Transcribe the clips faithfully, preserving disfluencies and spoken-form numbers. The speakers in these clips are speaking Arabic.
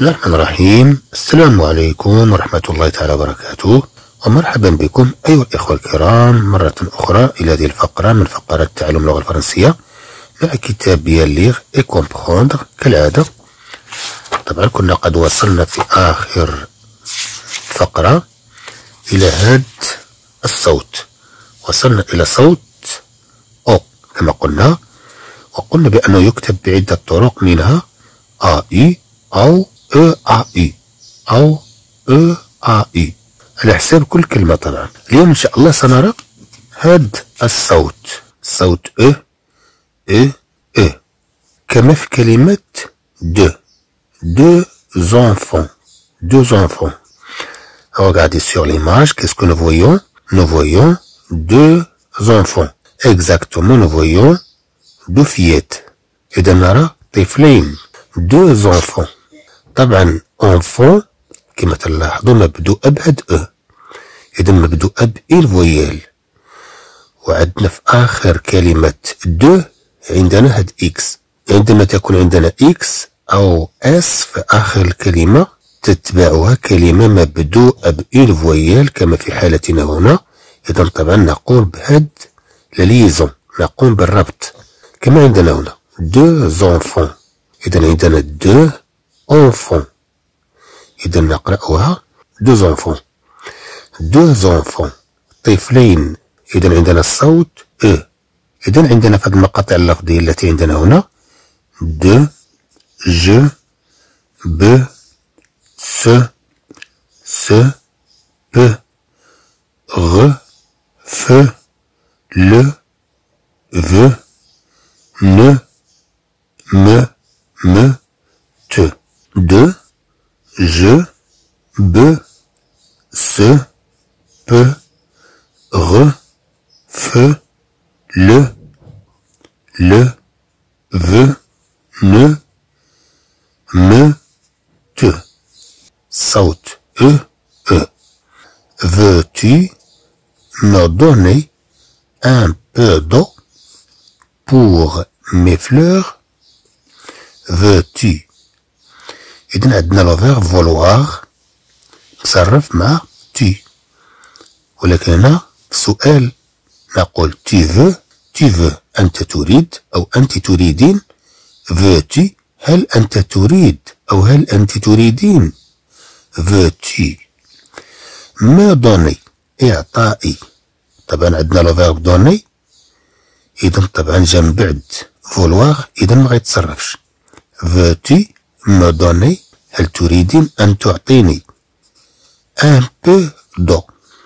بسم الله الرحمن الرحيم. السلام عليكم ورحمة الله تعالى وبركاته، ومرحبا بكم أيها الإخوة الكرام مرة أخرى إلى هذه الفقرة من فقرات تعلم اللغة الفرنسية مع كتاب بيان ليغ إي كومبخوندغ كالعادة. طبعا كنا قد وصلنا في آخر فقرة إلى هاد الصوت، وصلنا إلى صوت أو كما قلنا، وقلنا بأنه يكتب بعدة طرق، منها أ إي أو أ أ إي أو أ أ إي على حساب كل كلمة. طبعا اليوم إن شاء الله سنرى هاد الصوت، صوت أ أ أ كما في كلمة دو deux enfants deux enfants. Regardez sur l'image, qu'est-ce que nous voyons? Nous voyons deux enfants. Exactement, nous voyons deux fillettes. إذا نرى طفلين deux enfants. طبعا enfant كما تلاحظوا مبدوء بهاد أ، إذا مبدوء بإل فويال. وعندنا في آخر كلمة دو عندنا هاد إكس. عندما تكون عندنا إكس أو اس في آخر الكلمة تتبعها كلمة مبدوءة بإل فويال كما في حالتنا هنا. إذا طبعا نقوم بهاد لليزون، نقوم بالربط كما عندنا هنا دو زونفون. إذا عندنا دو أونفون، إذا نقرأها دو زونفون دو زونفون طفلين. إذا عندنا الصوت أ. إذا عندنا في هذه المقاطع اللفظية التي عندنا هنا دو je, be, se, se, peut, re, feu, le, veut, ne, me, me, te. De, je, be, se, peut, re, feu, le, le, veut, ne, me, te. Saute, e, e. Veux-tu me donner un peu d'eau pour mes fleurs? Veux-tu. إذن عندنا لو فيرب فولوار مصرف مع تي، ولكن هنا في السؤال نقول تي فو تي فو أنت تريد أو أنت تريدين. veux-tu هل أنت تريد أو هل أنت تريدين. veux-tu me donner إعطائي. طبعا عندنا لو فيرب دوني، إذا طبعا جا من بعد فولواغ، إذا ما غيتصرفش. veux-tu me donner هل تريدين أن تعطيني un peu d'eau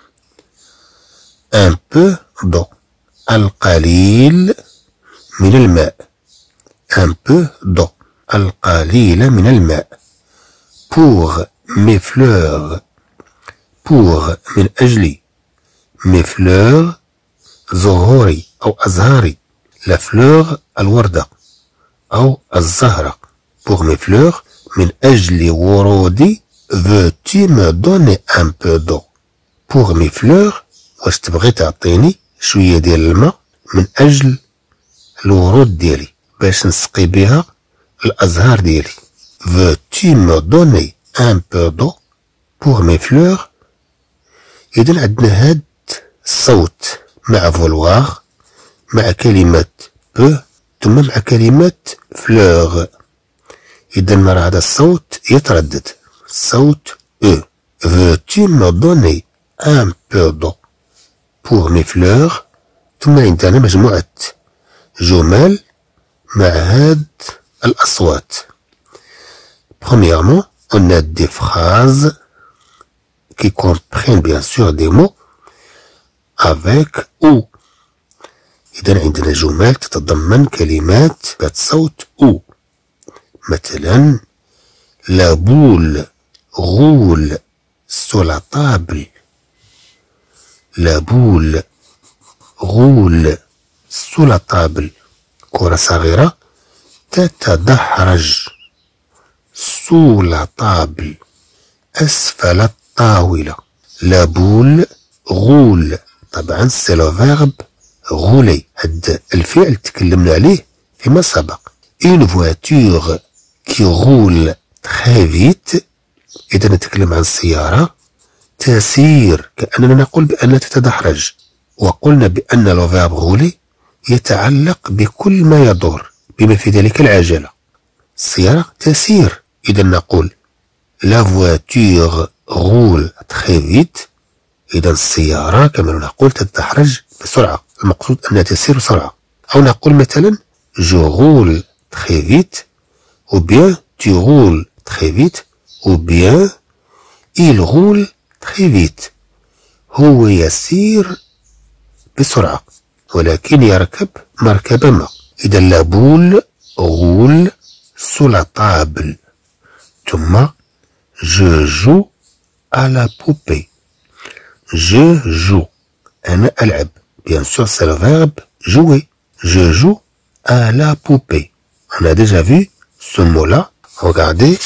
un peu d'eau القليل من الماء. un peu d'eau القليل من الماء. pour mes fleurs pour من أجلي. mes fleurs زهوري أو أزهاري. la fleur الوردة أو الزهرة. pour mes fleurs من أجل ورودي. veux-tu me donner un peu d'eau pour mes fleurs واش تبغي تعطيني شوية ديال الماء من أجل الورود ديالي باش نسقي بها الأزهار ديالي. veux-tu me donner un peu d'eau pour mes fleurs. إذن عندنا هاد الصوت مع فولواغ مع كلمة بو ثم مع كلمة فلوغ. إذن نرى هذا الصوت يتردد، صوت أو. veux-tu me donner un peu d'eau pour mes fleurs. ثم عندنا مجموعة جمل مع هاد الأصوات. Premièrement, on a des phrases qui comprennent bien sûr des mots avec ou. إذا عندنا جمل تتضمن كلمات ذات صوت ou. مثلا la boule roule sur la table. la boule roule sur la table. كرة صغيرة تتدحرج sous la table أسفل الطاولة. la boule roule طبعا سي لو فيرب rouler. هاد الفعل تكلمنا عليه فيما سبق. une voiture qui roule très vite. إذا نتكلم عن السيارة تسير، كأننا نقول بأنها تتدحرج، وقلنا بأن لو فيرب غولي يتعلق بكل ما يدور بما في ذلك العجلة. السيارة تسير، إذا نقول la voiture roule très vite. إذا السيارة كما نقول تتدحرج بسرعة، المقصود أنها تسير بسرعة. أو نقول مثلا je roule très vite ou bien tu roules très vite ou bien il roule très vite. هو يسير بسرعة ولكن يركب مركبة ما. إذا la boule roule sous la table. ثم je joue à la poupée. Je joue. أنا ألعب. Bien sûr, c'est le verbe jouer. Je joue à la poupée. On a déjà vu ce mot-là. Regardez.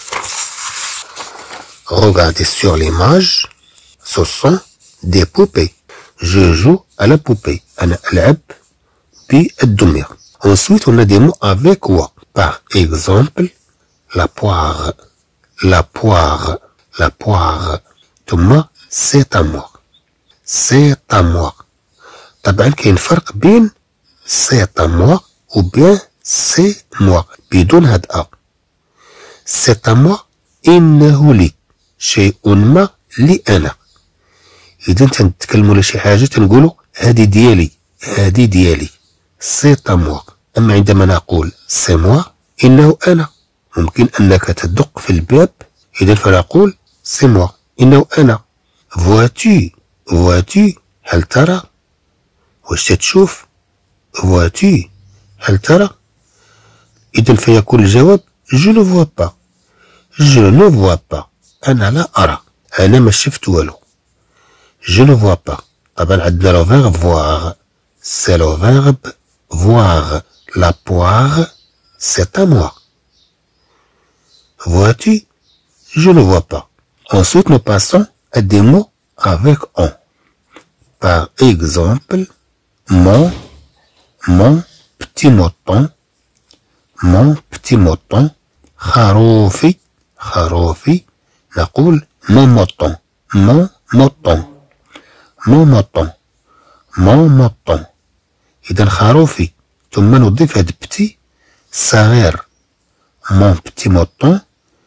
Regardez sur l'image. Ce sont des poupées. Je joue à la poupée. أنا ألعب بالدمية. Ensuite, on a des mots avec wa. Par exemple, la poire. La poire. La poire. ثم c'est à moi. C'est à moi. طبعا كاين فرق بين c'est à moi ou bien c'est moi بدون هاد أ. c'est à moi إنه لي شيء ما لي أنا. إذا تنتكلموا على شي حاجة تنقولوا هادي ديالي، هادي ديالي. c'est à moi. أما عندما نقول c'est moi إنه أنا، ممكن أنك تدق في الباب، إذا فنقول c'est moi إنه أنا. vois-tu vois-tu هل ترى؟ واش تتشوف؟ vois-tu هل ترى؟ إذا فيكون الجواب je ne vois pas. je ne vois pas. أنا لا أرى، أنا ما شفت والو. je ne vois pas. طبعا عندنا لو فيرب voir. c'est le verbe voir. la poire c'est à moi. vois-tu? je ne vois pas. Ensuite nous passons à des mots avec on. Par exemple, mon, mon petit mouton, mon petit mouton, خروفي, خروفي, نقول mon mouton, mon mouton, mon mouton, mon mouton. إذا خروفي ثم نضيف هاد بتي صغير. mon petit mouton,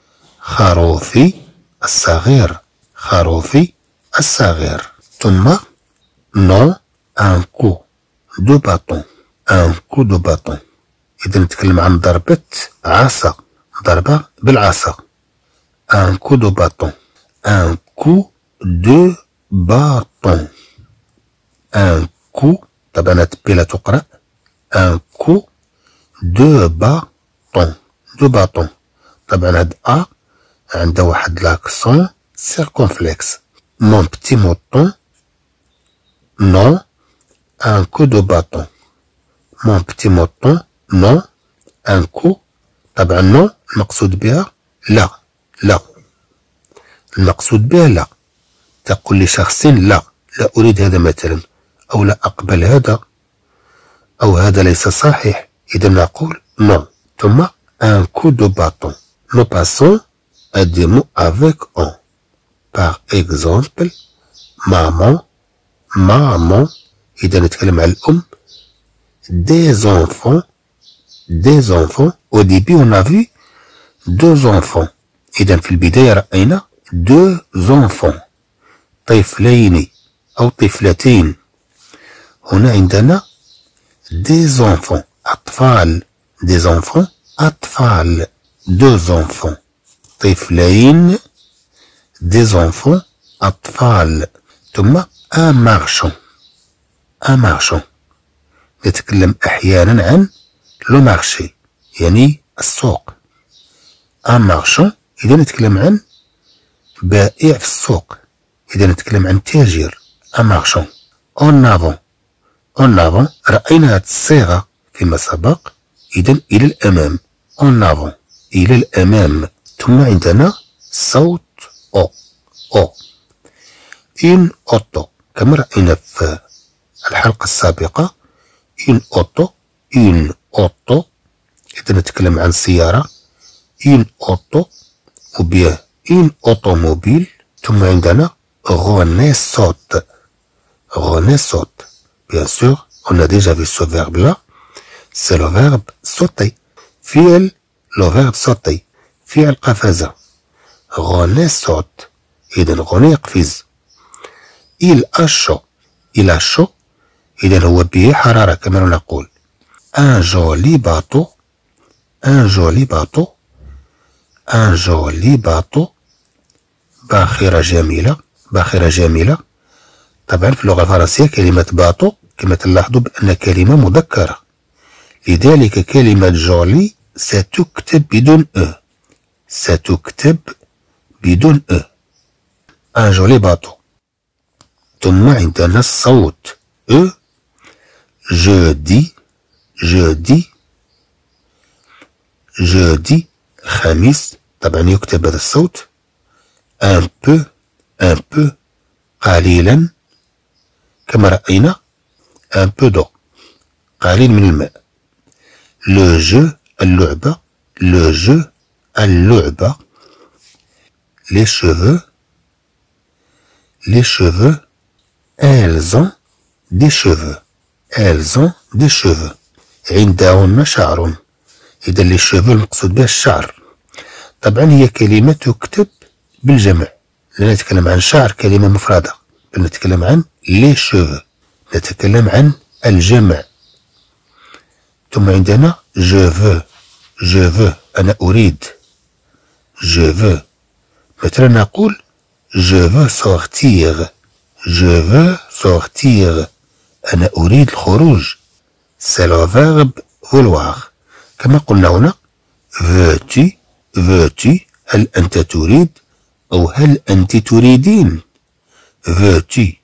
خروفي الصغير، خروفي الصغير. ثم non un coup de bâton. un coup de bâton. إذا نتكلم عن ضربة عصا، ضربة بالعصا. un coup de bâton. un coup de bâton. un coup طبعا تبي لا تقرأ. un coup de bâton. de bâton. طبعا هاد أ عنده واحد لاكسون circonflexe. mon petit mouton non un coup de bâton. mon petit mouton non un coup. طبعا non المقصود بها لا، لا المقصود بها لا. تقول لشخص لا، لا أريد هذا مثلا، أو لا أقبل هذا، أو هذا ليس صحيح، إذا نقول non. ثم un coup de bâton. nous passons à des mots avec on. par exemple maman, maman. إذا نتكلم عن الأم. des enfants, des enfants. au début on a vu deux enfants. إذا في البداية رأينا deux enfants، طفلين أو طفلتين. هنا عندنا des enfants، أطفال. des enfants أطفال. deux enfants طفلين. des enfants أطفال. ثم un marchand. un marchand نتكلم أحيانا عن لو مارشي يعني السوق. un marchand إذا نتكلم عن بائع في السوق، إذا نتكلم عن تاجر. un marchand. en avant. en avant رأينا هذه الصيغة فيما سبق، إذا إلى الأمام. en avant إلى الأمام. ثم عندنا صوت أو أو. une auto كما رأينا في الحلقة السابقة. une auto une auto إذا نتكلم عن سيارة. une auto ou bien une automobile. ثم عندنا René saute. René saute. Bien sûr, on a déjà vu ce verbe-là. C'est le verbe sauter. فعل le verbe sauter. فعل قفز. René saute. إذن René يقفز. Il a chaud. Il a chaud. إذن هو به حرارة كما نقول. Un joli bateau. Un joli bateau. Un joli bateau. باخرة جميلة. باخرة جميلة. طبعا في اللغة الفرنسية كلمة باطو كما تلاحظوا بأن كلمة مذكرة، لذلك كلمة جولي ستكتب بدون أ. ستكتب بدون أ. ان جولي باطو. ثم عندنا الصوت أ. جودي. جودي. جودي خميس. طبعا يكتب هذا الصوت ان بو. ان بو قليلا كما رأينا ان بو دو قليل من الماء. لو جو اللعبة. لو جو اللعبة. لي شوفو. لي شوفو elles ont des cheveux. elles ont des cheveux. عندهن شعر. إذا لي شوفو المقصود بها الشعر. طبعا هي كلمة تكتب بالجمع، لا نتكلم عن شعر كلمة مفردة، بل نتكلم عن لي شوفو، نتكلم عن الجمع. ثم عندنا جو فو. جو فو أنا أريد. جو فو مثلا نقول جو فو سورتيغ. جو فو سورتيغ أنا أريد الخروج. سي لو فيرب فولواغ. كما قلنا هنا فوتي. فوتي هل أنت تريد أو هل أنت تريدين. فوتي.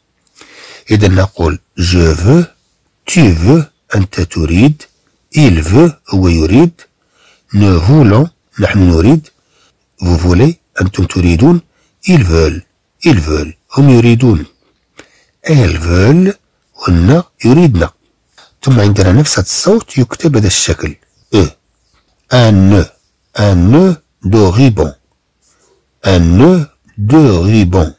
إذا نقول جو فو. تي فو أنت تريد. il veut هو يريد. nous voulons نحن نريد. vous voulez أنتم تريدون. ils veulent. ils veulent هم يريدون. elles veulent هن يريدن. ثم عندنا نفس هذا الصوت يكتب بهذا الشكل أ. un nœud. un nœud de ruban. un nœud de ruban.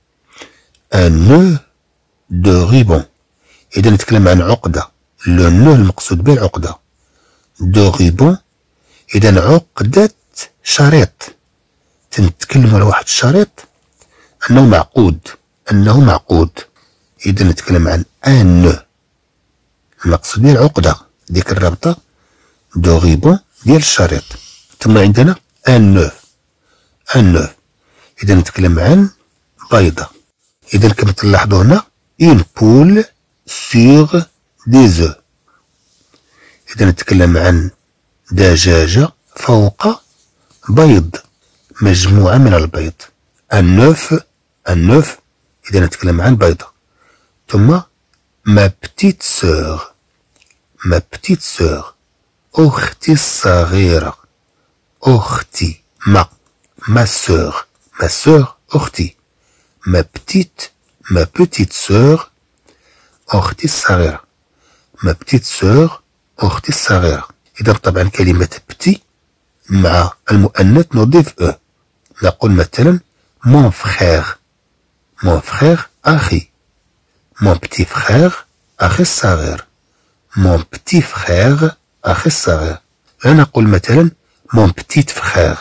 un nœud de ruban. إذا نتكلم عن عقدة. لو نو المقصود به العقدة. دو غيبون إذا عقدة شريط. تنتكلم على واحد الشريط أنه معقود. أنه معقود. إذا نتكلم عن ان نو المقصود به العقدة، ديك الرابطة دو غيبون ديال الشريط. ثم عندنا ان نو. ان نو إذا نتكلم عن بيضة. إذا كما تلاحظوا هنا une poule sur des œufs. إذا نتكلم عن دجاجة فوق بيض، مجموعة من البيض. النوف. النوف إذا نتكلم عن بيضة. ثم ما بتيت سور. ما بتيت سور أختي الصغيرة. أختي. ما ما سور. ما سور أختي. ما بتيت. ما بتيت سور أختي الصغيرة. ما بتيت سور أختي الصغيرة. إذا طبعا كلمة بتي مع المؤنث نضيف أ. نقول مثلا مون فخيغ. مون فخيغ أخي. مون بتي فخيغ أخي الصغير. مون بتي فخيغ أخي الصغير. لا نقول مثلا مون بتيت فخيغ.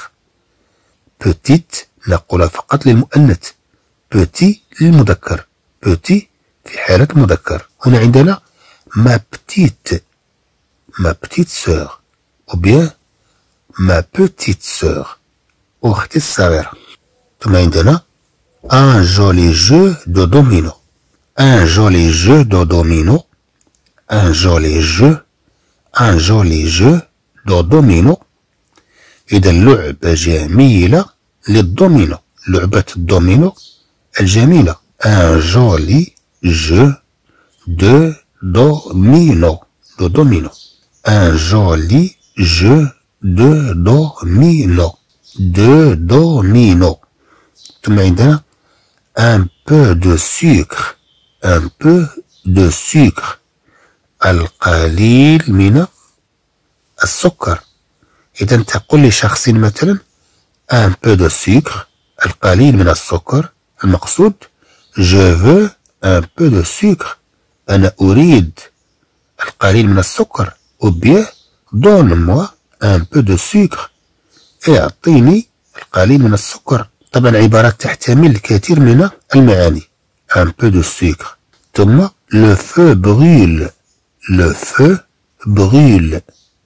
بتيت نقولها فقط للمؤنث، بتي للمذكر. بتي في حالة مذكر. هنا عندنا ما بتيت. ما بتيت سور ou bien ما بتيت سور أختي الصغيرة. ثم عندنا un joli jeu de domino. un joli jeu de domino. un joli jeu. un joli jeu de domino. إذا لعبة جميلة للدومينو. لعبة الدومينو الجميلة. un joli jeu de domino. de domino. un joli jeu de domino. de domino. ثم عندنا un peu de sucre. un peu de sucre القليل من السكر. إذا تقول لشخص مثلا un peu de sucre القليل من السكر. المقصود je veux un peu de sucre أنا أريد القليل من السكر. ou bien donne-moi un peu de sucre اعطيني القليل من السكر. طبعا عبارات تحتمل الكثير من المعاني. un peu de sucre. ثم le feu brûle le feu brûle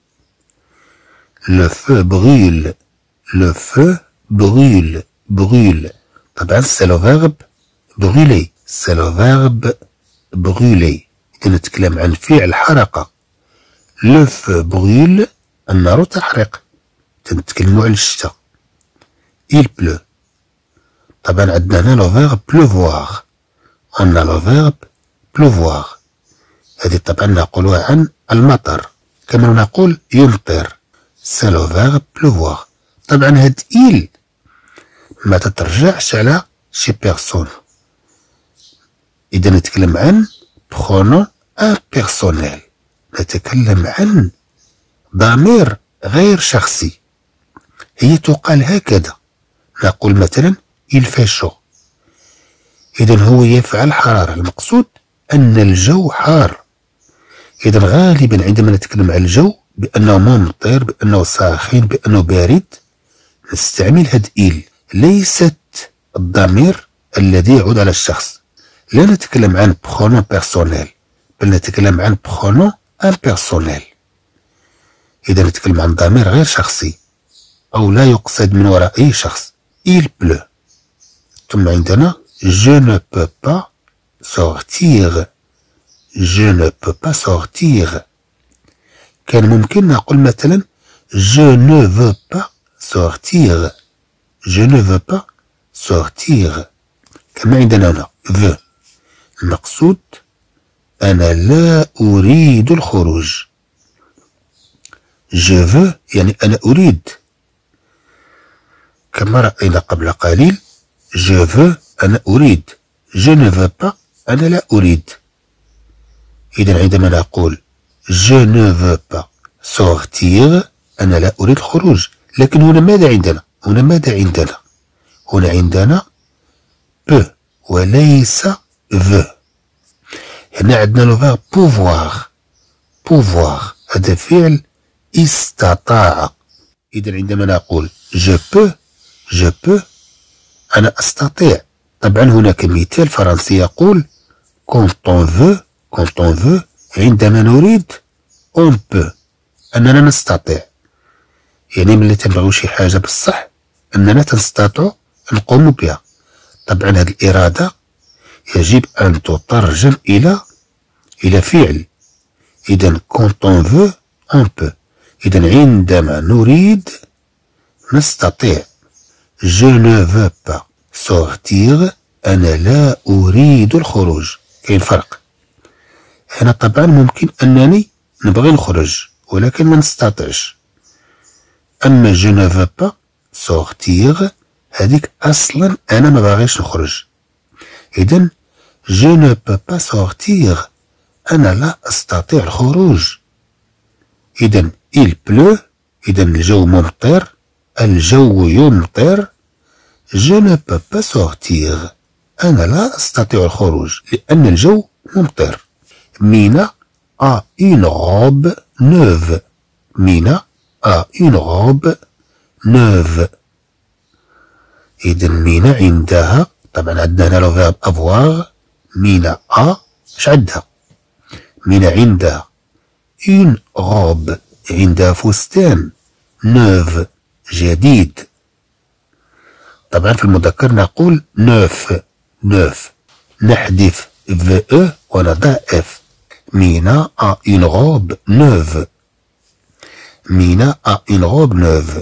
le feu brûle le feu brûle brûle. طبعا c'est le verbe brûler c'est le verbe brûler. إذا نتكلم عن فعل حركة. le feu brûle النار تحرق. تنتكلموا على الشتاء. il pleut. طبعا عندنا هنا le verbe pleuvoir. on a le verbe pleuvoir. هذه طبعا نقولها عن المطر كما نقول يمطر. c'est le verbe pleuvoir. طبعا هاد il ما تترجعش على شي بيرسون. إذا نتكلم عن pronom impersonnel نتكلم عن ضمير غير شخصي. هي تقال هكذا. نقول مثلا il fait chaud. إذا هو يفعل حرارة. المقصود أن الجو حار. إذا غالبا عندما نتكلم عن الجو بأنه ممطر بأنه ساخن بأنه بارد نستعمل هاد il. ليست الضمير الذي يعود على الشخص. لا نتكلم عن pronom personnel بل نتكلم عن pronom impersonnel. إذا نتكلم عن ضمير غير شخصي أو لا يقصد من وراء أي شخص. il pleut. ثم عندنا je ne peux pas sortir je ne peux pas sortir. كان ممكن نقول مثلا je ne veux pas sortir je ne veux pas sortir. كما عندنا هنا veux. المقصود أنا لا أريد الخروج. je veux يعني أنا أريد. كما رأينا قبل قليل je veux أنا أريد je ne veux pas أنا لا أريد. إذا عندما نقول je ne veux pas sortir أنا لا أريد الخروج. لكن هنا ماذا عندنا؟ هنا ماذا عندنا؟ هنا عندنا peut وليس veut. هنا عندنا لو فيرب pouvoir pouvoir هذا فعل استطاع. إذا عندما نقول je peux je peux أنا أستطيع. طبعا هناك مثال فرنسي يقول quand on veut quand on veut عندما نريد on peut أننا نستطيع. يعني ملي تنبغيو شي حاجة بالصح أننا تنستطيع نقوم بها. طبعا هذه الإرادة يجب أن تترجم إلى إلى فعل. إذا quand on veut on peut. إذا عندما نريد نستطيع. je ne veux pas sortir أنا لا أريد الخروج. كاين فرق. هنا طبعا ممكن أنني نبغي نخرج ولكن ما نستطيعش. أما je ne veux pas sortir هذيك أصلا أنا ما باغيش نخرج. إذن je ne peux pas sortir أنا لا أستطيع الخروج. إذن il pleut إذا الجو ممطر الجو يمطر. je ne peux pas sortir أنا لا أستطيع الخروج لأن الجو ممطر. Mina a une robe neuve. Mina a une robe neuve. إذا مينا عندها طبعا عندنا هنا لو فيرب افواغ. مينا ا اش عندها؟ مينا عندها اون روب عندها فستان نوف جديد. طبعا في المذكر نقول نوف نوف نحذف في او ونضع اف. مينا ا اون روب نوف. مينا ا اون روب نوف.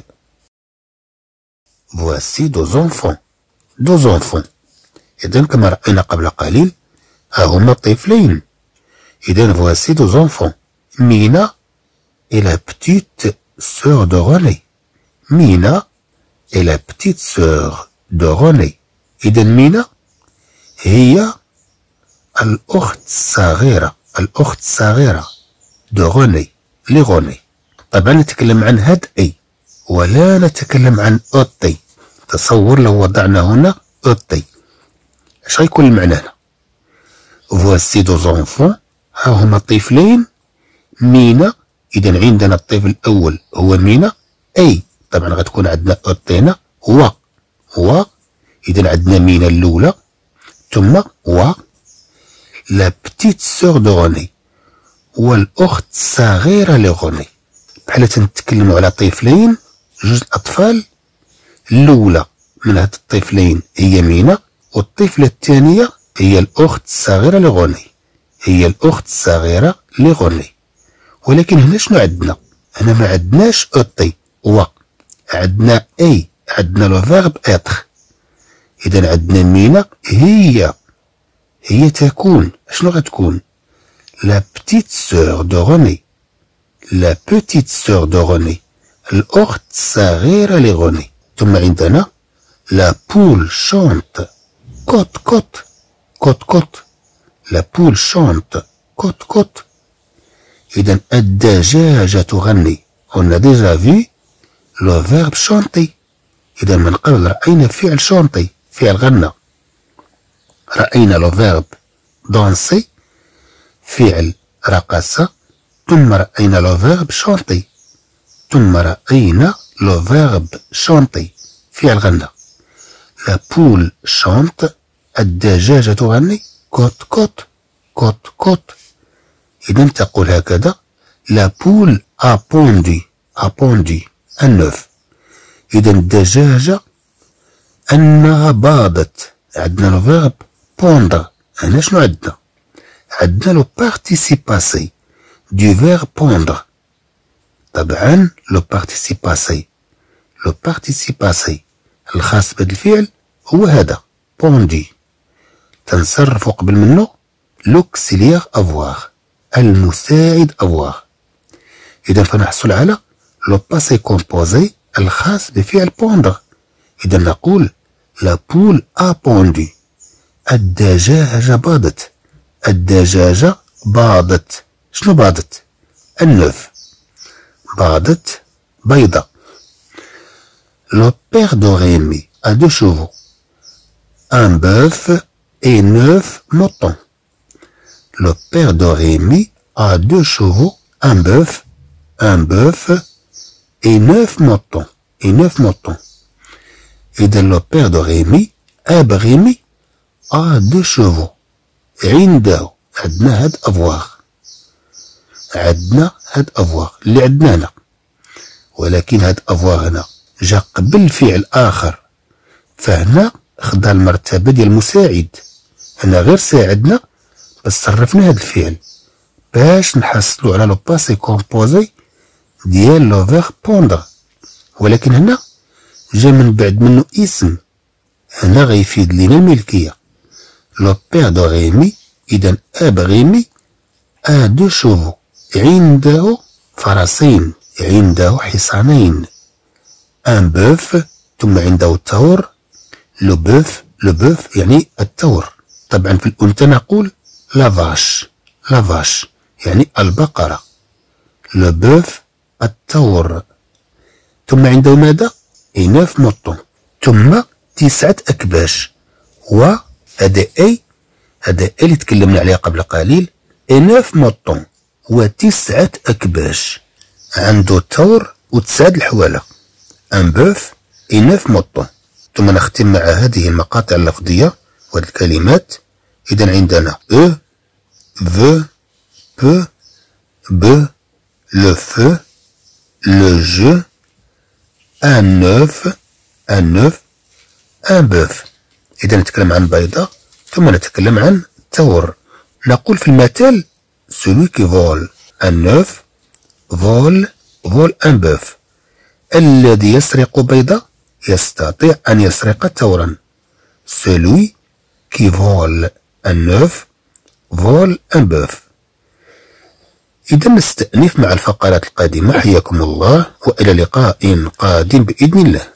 Voici deux enfants. deux enfants. إذن كما رأينا قبل قليل ها هما طفلين. إذن voici deux enfants. Mina est la petite sœur de René. Mina est la petite sœur de René. إذن مينا هي الأخت الصغيرة الأخت الصغيرة de René لغوني. طبعا نتكلم عن هاد أي ولا نتكلم عن أوتي. تصور لو وضعنا هنا اوتي، اش غيكون المعنى هنا؟ فواسي دو زونفون، ها هما طفلين، مينا، اذا عندنا الطفل الاول هو مينا، اي طبعا غتكون عندنا اوتي هنا، و و اذا عندنا مينا الاولى، ثم و لا بتيت سور دو روني، والاخت الصغيره لغوني. بحال تنتكلموا على طفلين، جوج اطفال، الاولى من هاد الطفلين هي مينا، والطفله الثانيه هي الاخت الصغيره لغوني، هي الاخت الصغيره لغوني. ولكن هنا شنو عندنا؟ هنا ما عندناش اوتي و، عندنا اي، عندنا لو فيرب اتر. اذا عندنا مينا هي هي تكون، شنو غتكون؟ لا بتيت سور دو روني، لا بتيت سور دو روني، الاخت الصغيره لغوني. ثم عندنا لا بول شونت كوت كوت كوت كوت، لا بول شونت كوت كوت. إذا الدجاجة تغني، on a déjà vu le verbe chanter. إذا من قبل رأينا فعل شونتي، فعل غنى. رأينا لو فيرب دانسي، فعل رقص، ثم رأينا لو فيرب شونتي، ثم رأينا لو فيرب شونتي، فعل غنى. لا بول شونت، الدجاجة تغني، كوت كوت كوت كوت. إذا تقول هكذا: لا بول a pondu a pondu un œuf. إذا الدجاجة أنها باضت. عندنا لو فيرب بوندر. هنا شنو عندنا؟ عندنا لو بارتيسيب باسي دو فيرب بوندر. طبعا لو بارتيسيب باسي لو بارتيسيب باسي الخاص بهذا الفعل هو هذا بوندي. تنصرفو قبل منه لوكسيليير افواغ، المساعد افواغ. إذا فنحصل على لو باسي كومبوزي الخاص بفعل بوندر. إذا نقول لا بول ا بوندو، الدجاجة باضت. الدجاجة باضت. شنو باضت؟ النوف. باضت بيضة. Le père de Rémi a deux chevaux, un bœuf et neuf moutons. Le père de Rémi a deux chevaux, un bœuf, un bœuf et neuf moutons. Et neuf moutons. Et dans le père de Rémi, Ab Rémi a deux chevaux. عنده عندنا هاد أفواغ. عندنا هاد أفواغ اللي عندنا هنا. ولكن هاد أفواغ هنا جا قبل فعل آخر، فهنا خدا المرتبة ديال المساعد. هنا غير ساعدنا بس صرفنا هاد الفعل باش نحصلو على لو باسي كومبوزي ديال لو فيغ بوندر. ولكن هنا جا من بعد منه اسم، هنا غيفيد لينا الملكية. لو بير دو ريمي، إذا أب ريمي أ دو شوفو، عنده فرسين، عنده حصانين. ان بوف، ثم عنده التور. لو بوف، لو بوف يعني التور. طبعا في الأنثى نقول لا فاش، لا فاش يعني البقرة. لو بوف التور. ثم عنده ماذا؟ إناف موطون، ثم تسعة أكباش. و هذا أي، هذا أي اللي تكلمنا عليه قبل قليل. إناف موطون وتسعة أكباش. عنده تور وتسعة الحوالة. ان بوف إناف موطون. ثم نختم مع هذه المقاطع اللفظية وهذه الكلمات. إذا عندنا أو، فو، بو، ب، لو فو، لو جو، ان نوف، ان نوف، ان بوف. إذا نتكلم عن بيضة ثم نتكلم عن تور. نقول في المثال celui qui vole un œuf vole vole un bœuf. الذي يسرق بيضة يستطيع أن يسرق تورا. celui qui vole un œuf vole un bœuf. إذا نستأنف مع الفقرات القادمة. حياكم الله وإلى لقاء قادم بإذن الله.